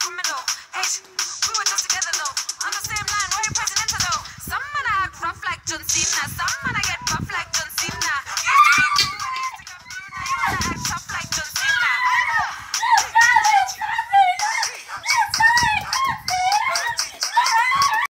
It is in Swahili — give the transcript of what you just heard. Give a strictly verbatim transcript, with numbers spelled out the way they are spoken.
criminal. Hey, we were just together though. Understand